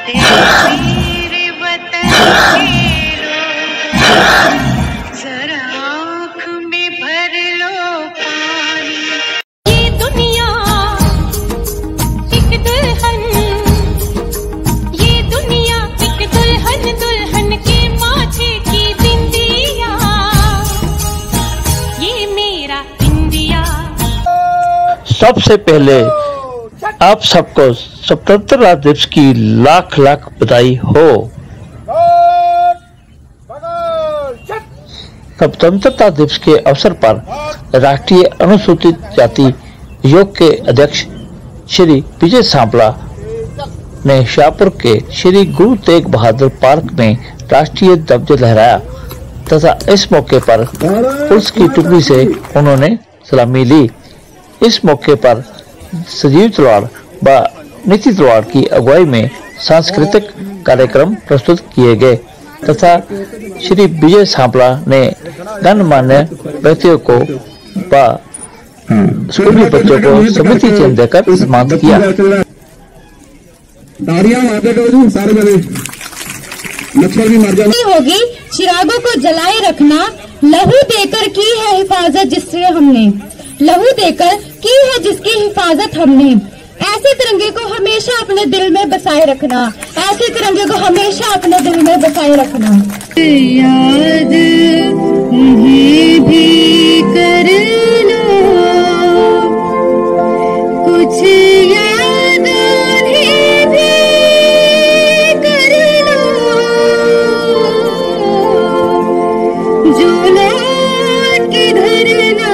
मेरे वतन के लोगों, जरा आँख में भर लो पानी। ये दुनिया एक दुल्हन, ये दुनिया एक दुल्हन, दुल्हन के माथे की बिंदिया, ये मेरा इंडिया। सबसे पहले आप सबको स्वतंत्रता दिवस की लाख लाख बधाई हो। स्वतंत्रता दिवस के अवसर पर राष्ट्रीय अनुसूचित जाति आयोग के अध्यक्ष श्री विजय सांपला ने शाहपुर के श्री गुरु तेग बहादुर पार्क में राष्ट्रीय ध्वज लहराया तथा इस मौके पर पुलिस की टुकड़ी से उन्होंने सलामी ली। इस मौके पर संजीव तलवाड़ व नीति तलवाड़ की अगुवाई में सांस्कृतिक कार्यक्रम प्रस्तुत किए गए तथा श्री विजय सांपला ने गणमान्य व्यक्तियों को व स्कूली बच्चों को समिति चिन्ह देकर सम्मानित किया। होगी चिरागों को जलाए रखना, लहू देकर की है हिफाजत जिससे हमने, लहू देकर की है जिसकी हिफाजत हमने। ऐसे तिरंगे को हमेशा अपने दिल में बसाए रखना, ऐसे तिरंगे को हमेशा अपने दिल में बसाए रखना। याद उन्हें भी कर लो, कुछ याद उन्हें भी कर लो, जो लौट के घर ना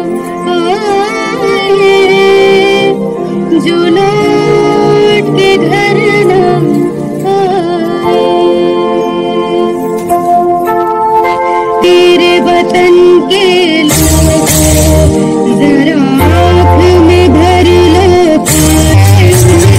जो लौट के घर ना आए। तेरे वतन के लोगों, जरा आँख में भर लो पानी।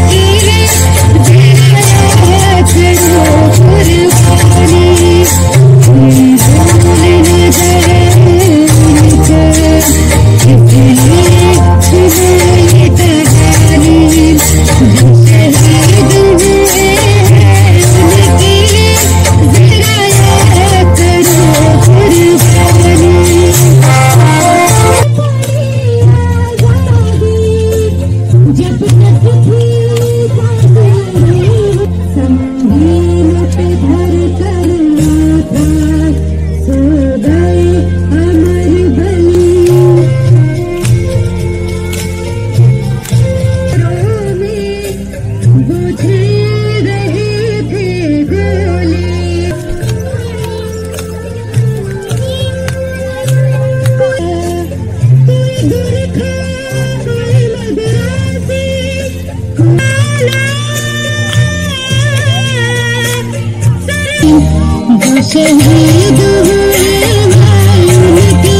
शहीद हुए उनकी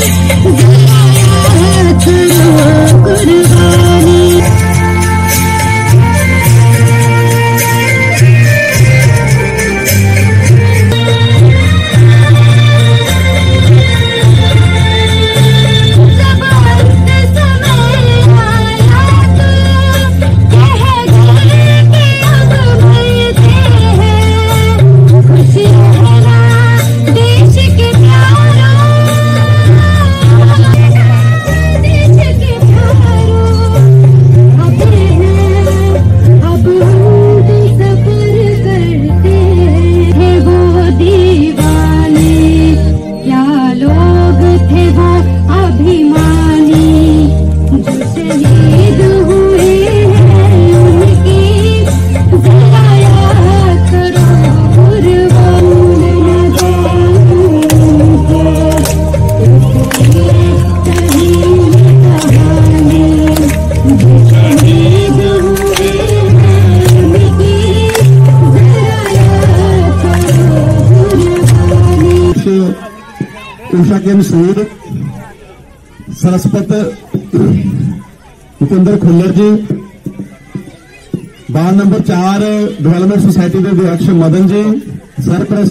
ज़िया करो कुर्बानी। उषा के मशहूर Saraswat Bhupinder Khullar ji, ward number 4 development society के अध्यक्ष मदन जी, सरपरस्त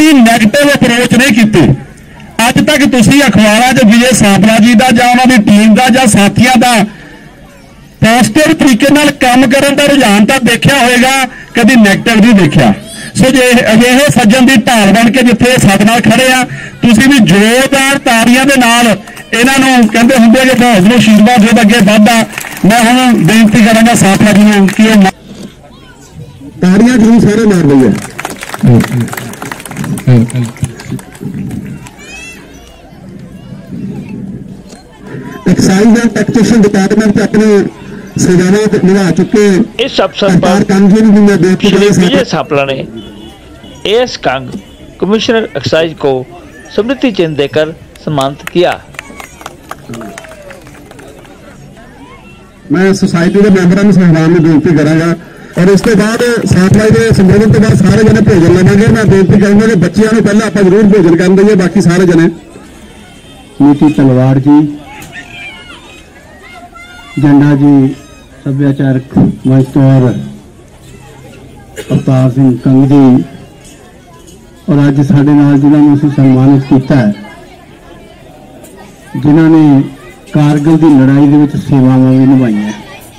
कोई नैगेटिव अप्रोच नहीं की। अज तक तुसीं अखबारां 'च विजय सांपला जी का जां उन्हां दी टीम का जां साथियों का पॉजिटिव तरीके नाल काम करन दा रुझान तां देखिया होएगा, कभी नैगेटिव नहीं देखिया। सो जे अजिहे सज्जन की ढाल बन के जिथे साडे नाल खड़े आ, तुसीं भी जोरदार ताड़ियां दे नाल इन्हां नूं कहंदे हुंदे कि हौसला आशीर्वाद जो अगे वधदा। मैं हुण बेनती करांगा सांपला जी नूं कि ताड़ियां जरूर सारे मार रही है। एक्साइज एंड टैक्सेशन डिपार्टमेंट अपनी सेवाएं निभा चुके इस अवसर पर श्री विजय सांपला ने एएस कांग कमिश्नर एक्साइज को स्मृति चिन्ह देकर सम्मानित किया। मैं सोसाइटी के मैंबरों में सहयोग में बेनती करांगा और इसके बाद सांपला के संबोधन के बाद सारे जने भोजन लवेंगे। मैं बेनती करूंगा कि बच्चों को पहले आप जरूर भोजन कर दईए, बाकी सारे जने। नीति तलवार जी, जंडा जी, सभ्याचारक मंच तौर अवतार सिंह कंग जी और अज साडे नाल जिन्होंने असीं सम्मानित किया है, जिन्होंने कारगिल की लड़ाई दे विच सेवावां भी निभाईयां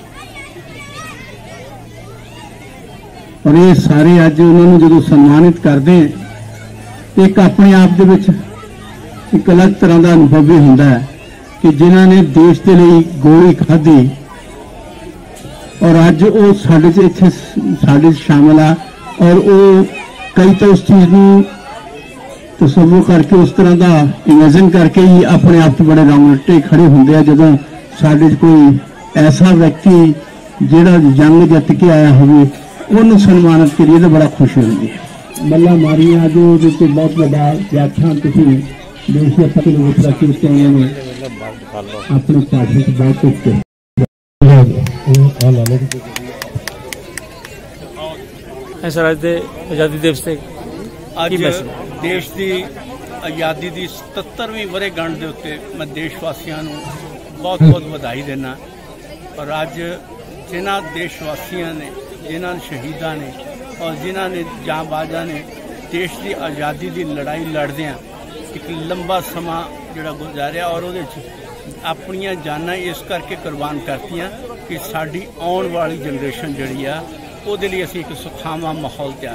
और ये सारे अज उन्होंने जो सम्मानित करते हैं, एक अपने आप दे विच एक अलग तरह का अनुभव भी हुंदा है कि जिन्हों ने देश के लिए गोली खाधी और अज वो साडे च इत्थे साडे शामिल आ और वो कई तो उस चीज़ को तसव्वुर करके उस तरह का इमेजिन करके ही अपने आप बड़े रोंगटे खड़े होंगे हैं जदों साडे कोई ऐसा व्यक्ति जिहड़ा जंग जित के आया होवे उन्होंने सम्मानित करिए तो बड़ा खुशी होगी। मल्ला मारिया जो बहुत बड़ा व्याख्यान तुसीं देश के पति लोग रखी उसके अपने पार्टी से बात करते सर अज दे आज़ादी दिवस ते अज देश की आज़ादी की 77वीं वर्षगांठ के उत्ते मैं देशवासियों को बहुत बहुत बधाई देना और अज जिन्हों देशवासियों ने जिन्होंने शहीदा ने और जिन्होंने जांबाजा ने देश की आज़ादी की लड़ाई लड़दियां एक लंबा समा जोड़ा गुजारिया और वो अपनिया जाना इस करके कुर्बान करतियां कि साड़ी आने वाली जनरेशन जी आ उहदे लई असीं एक सुखावां माहौल तैयार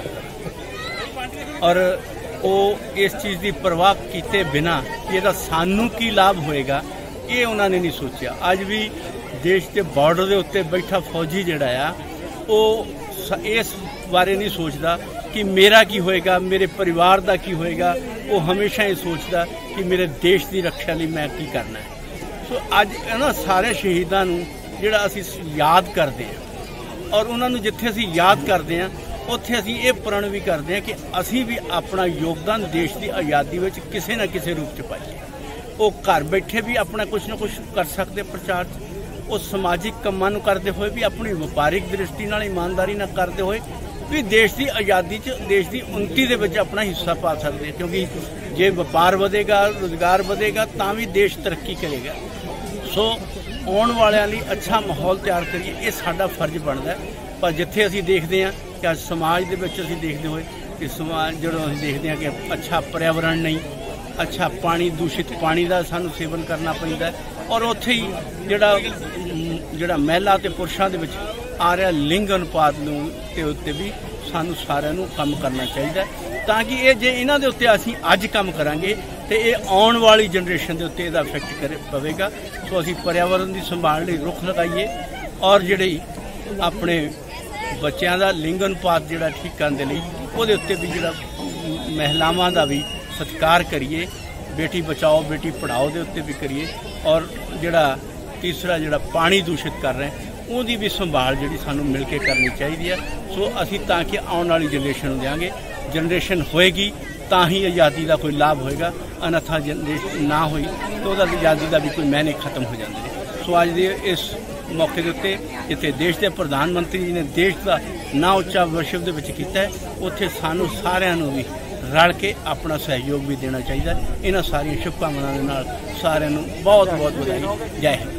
करें और वो इस चीज़ की परवाह किए बिना इहदा सानू की लाभ होएगा ये उन्होंने नहीं सोचा। अज भी देश के बॉर्डर के उत्ते बैठा फौजी जिहड़ा आ वो इस बारे नहीं सोचता कि मेरा की होएगा, मेरे परिवार का की होएगा। वो हमेशा ये सोचता कि मेरे देश की रक्षा लिए मैं की करना है। सो अज इन्हां सारे शहीदों जिहड़ा असीं याद करते हैं और उन्होंने जिथे असीं याद करते हैं उत्थे असीं ये प्रण भी करते हैं कि असीं भी अपना योगदान देश की आज़ादी में किसी न किसी रूप च पाइए। वो घर बैठे भी अपना कुछ न कुछ कर सकते प्रचार, वो समाजिक कामां नूं करते हुए भी अपनी व्यापारिक दृष्टि नाल ईमानदारी नाल करते हुए भी देश की आज़ादी च देश की उन्नति दे विच अपना हिस्सा पा सकते, क्योंकि जे व्यापार वधेगा रोजगार वधेगा तां भी देश तरक्की करेगा। सो आने वालियां लई अच्छा माहौल तैयार करिए, ये साडा फर्ज बनता है। पर जिथे असीं देखते हैं कि अज समाज दे विच असीं देखते हुए कि समाज जो असीं देखते हैं कि अच्छा पर्यावरण नहीं, अच्छा पानी, दूषित पानी का सानू सेवन करना पैंदा है और उत्थे ही जिहड़ा महिला ते पुरुषां दे विच आ रहा लिंग अनुपात के उत्ते भी सानू सारिਆਂ ਨੂੰ काम करना चाहिए ताकि ये जे इन्हां दे उत्ते असीं अज काम करांगे तो ये आने वाली जनरेशन के उत्ते इहदा इफैक्ट पवेगा। सो असीं पर्यावरण की संभाल लई रुख लगाइए और जिहड़ी अपने बच्चों का लिंग अनुपात जिहड़ा ठीक करने लई उहदे उत्ते भी जिहड़ा महिलावां दा भी सत्कार करिए, बेटी बचाओ बेटी पढ़ाओ दे उत्ते भी करिए और जिहड़ा तीसरा जिहड़ा पानी दूषित कर रहे हैं उसकी भी संभाल जी सानू मिल के करनी चाहिए है। सो असी ताकि आने वाली जनरेशन देंगे, जनरेशन होएगी तो ही आज़ादी का कोई लाभ होएगा, अन्यथा जनरेशन ना हुई तो आज़ादी का भी कोई मैने खत्म हो जाते हैं। सो अज के इस मौके के उत्ते जिथे देश के प्रधानमंत्री जी ने देश का ना उच्चा विश्व के विच कीता है, उत्थे सानू सारिਆਂ ਨੂੰ भी रल के अपना सहयोग भी देना चाहिए। इन्हां सारियां शुभकामनावां दे नाल सारिਆਂ ਨੂੰ बहुत बहुत बधाई। जय हिंद।